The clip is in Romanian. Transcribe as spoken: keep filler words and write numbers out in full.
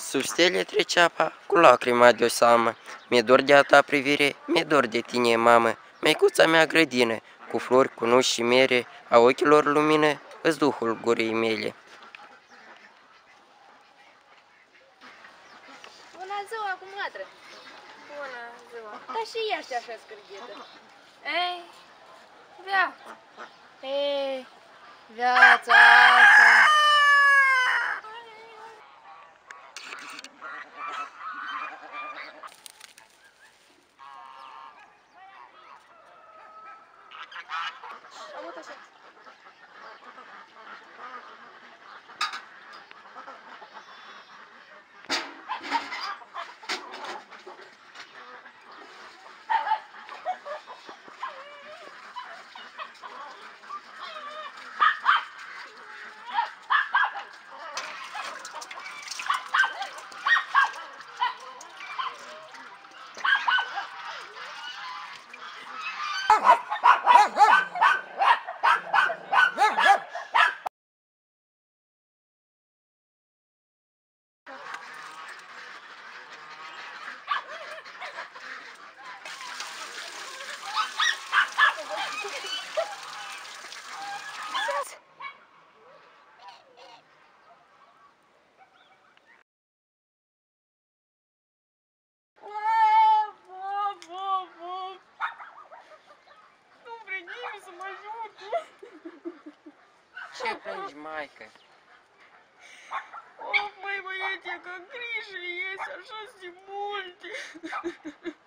Sub stele trece apa, cu lacrima de-o seamă. Mi-e dor de a ta privire, mi-e dor de tine, mamă. Măicuța mea grădină, cu flori, cu nuși și mere, a ochilor lumină, îți duhul gurii mele. Bună ziua, cumadră! Bună ziua! Dar și ești așa scârghită. Ei, viața! Ei, viața asta! Am avut așa. Ce plângi, maică? Of, măi băiete, că grijă iese așa de multe.